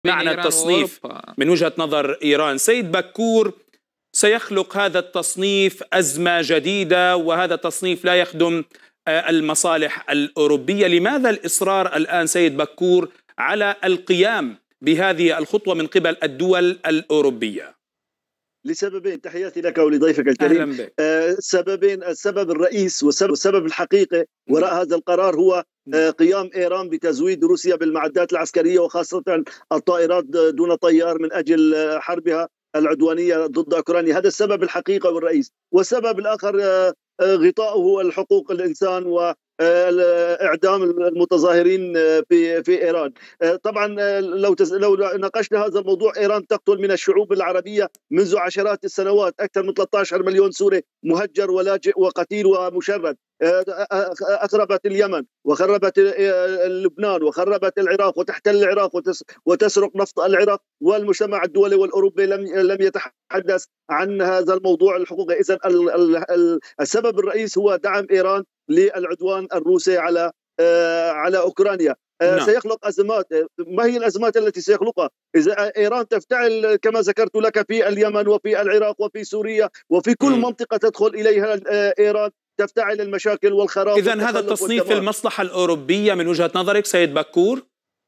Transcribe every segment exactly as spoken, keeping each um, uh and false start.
معنى التصنيف من وجهة نظر إيران. سيد بكور، سيخلق هذا التصنيف أزمة جديدة، وهذا التصنيف لا يخدم المصالح الأوروبية. لماذا الإصرار الآن سيد بكور على القيام بهذه الخطوة من قبل الدول الأوروبية؟ لسببين، تحياتي لك ولضيفك الكريم. آه سببين، السبب الرئيس والسبب الحقيقي وراء هذا القرار هو آه قيام إيران بتزويد روسيا بالمعدات العسكرية، وخاصة الطائرات دون طيار، من أجل حربها العدوانية ضد أوكرانيا. هذا السبب الحقيقي والرئيس. والسبب الآخر آه غطاؤه الحقوق الإنسان و إعدام المتظاهرين في في إيران. طبعا لو لو ناقشنا هذا الموضوع، إيران تقتل من الشعوب العربية منذ عشرات السنوات أكثر من ثلاثة عشر مليون سوري مهجر ولاجئ وقتيل ومشرد. أخربت اليمن وخربت لبنان وخربت العراق وتحتل العراق وتسرق نفط العراق، والمجتمع الدولي والأوروبي لم لم يتحدث عن هذا الموضوع الحقوقي. إذن السبب الرئيس هو دعم إيران للعدوان الروسي على على أوكرانيا. نعم. سيخلق أزمات. ما هي الأزمات التي سيخلقها؟ إذا إيران تفتعل كما ذكرت لك في اليمن وفي العراق وفي سوريا وفي كل م. منطقة تدخل إليها إيران، تفتعل المشاكل والخراب. إذن هذا التصنيف في المصلحة الأوروبية من وجهة نظرك سيد بكور؟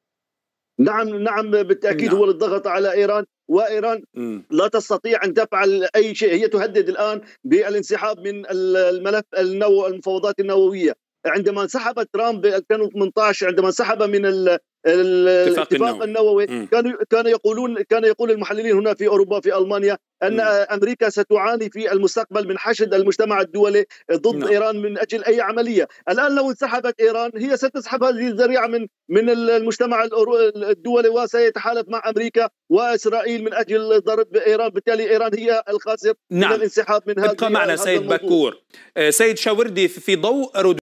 نعم نعم بالتأكيد. نعم. هو للضغط على إيران، وإيران م. لا تستطيع أن تفعل أي شيء. هي تهدد الآن بالانسحاب من الملف النو المفاوضات النووية. عندما انسحب ترامب ب ألفين وثمانية عشر، عندما انسحب من ال الاتفاق النووي، كانوا كانوا يقولون كان يقول المحللين هنا في اوروبا في المانيا ان م. امريكا ستعاني في المستقبل من حشد المجتمع الدولي ضد م. ايران من اجل اي عمليه. الان لو انسحبت ايران، هي ستسحب هذه الذريعه من من المجتمع الدولي، وسيتحالف مع امريكا واسرائيل من اجل ضرب ايران. بالتالي ايران هي الخاسر. نعم. من الانسحاب من هذا. ابقى معنا سيد بكور. سيد شاوردي، في ضوء